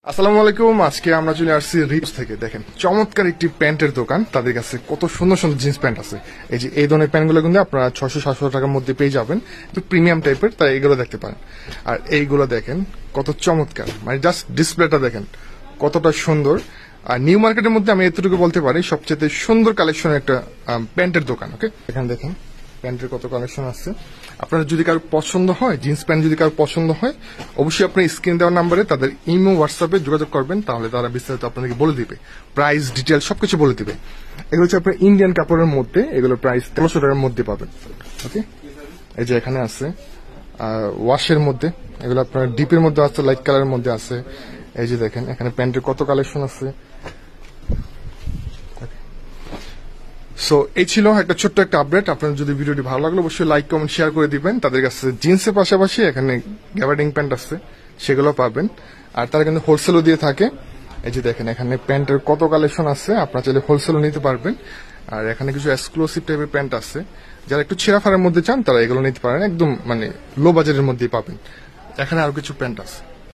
আসসালামু আলাইকুম। আজকে আমরা চলে আসছি রিপস থেকে। দেখেন চমৎকার একটি প্যান্টের দোকান। তাদের কাছে কত সুন্দর সুন্দর জিন্স প্যান্ট আছে। এই যে এই ধরনের প্যান্টগুলো কিন্তু আপনারা 600-700 টাকার মধ্যে পেয়ে যাবেন, একটু প্রিমিয়াম টাইপের, তাই এগুলো দেখতে পারেন। আর এইগুলো দেখেন কত চমৎকার, মানে জাস্ট ডিসপ্লেটা দেখেন কতটা সুন্দর। আর নিউ মার্কেটের মধ্যে আমি এতটুকু বলতে পারি সবচেয়ে সুন্দর কালেকশনের একটা প্যান্টের দোকান। ওকে, এখানে দেখেন প্যান্টের কত কালেকশন আছে। আপনার যদি কারো পছন্দ হয়, জিন্স প্যান্ট যদি কারো পছন্দ হয়, অবশ্যই আপনি স্ক্রিন দেওয়ার নাম্বারে তাদের ইমো হোয়াটসঅ্যাপে যোগাযোগ করবেন, তাহলে তারা বিস্তারিত আপনাদেরকে বলে দিবে, প্রাইস ডিটেল সবকিছু বলে দিবে। এগুলো হচ্ছে আপনার ইন্ডিয়ান কাপড়ের মধ্যে, এগুলো প্রাইস 1300 টাকার মধ্যে পাবেন। ওকে, এই যে এখানে আছে ওয়াশের মধ্যে, এগুলো আপনার ডিপের মধ্যে আছে, লাইট কালারের মধ্যে আছে। এই যে দেখেন এখানে প্যান্টের কত কালেকশন আছে। সো এই ছিল একটা ছোট্ট একটা আপডেট। আপনার যদি ভিডিওটি ভালো লাগলো অবশ্যই লাইক কমেন্ট শেয়ার করে দিবেন। তাদের কাছে জিন্সের পাশাপাশি এখানে গ্যাবার্ডিং প্যান্ট আছে, সেগুলো পাবেন। আর তারা কিন্তু হোলসেলও দিয়ে থাকে। এই যে দেখেন এখানে প্যান্টের কত কালেকশন আছে, আপনার চাইলে হোলসেলও নিতে পারবেন। আর এখানে কিছু এক্সক্লুসিভ টাইপের প্যান্ট আছে, যারা একটু ছেঁড়া ফাড়ার মধ্যে চান তারা এগুলো নিতে পারেন, একদম মানে লো বাজেটের মধ্যেই পাবেন। এখানে আরো কিছু প্যান্ট আছে।